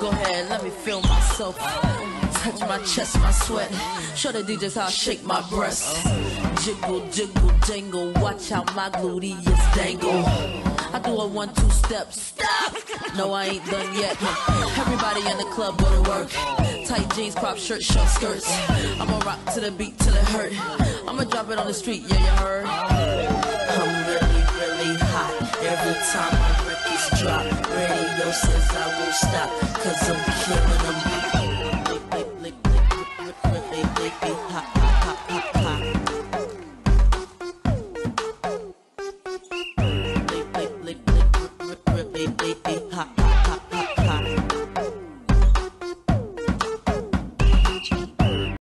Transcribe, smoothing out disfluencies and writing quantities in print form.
Go ahead, let me feel myself. Touch my chest, my sweat. Show the DJs how I shake my breasts. Jiggle, jiggle, jangle. Watch how my gluteus dangle. I do a 1-2 step. Stop! No, I ain't done yet. Everybody in the club go to work. Tight jeans, crop shirt, short skirts. I'ma rock to the beat till it hurt. I'ma drop it on the street, yeah, you heard? I'm really, really hot. Every time my records drop, radio says I won't stop. Cause I'm killing them. Hot.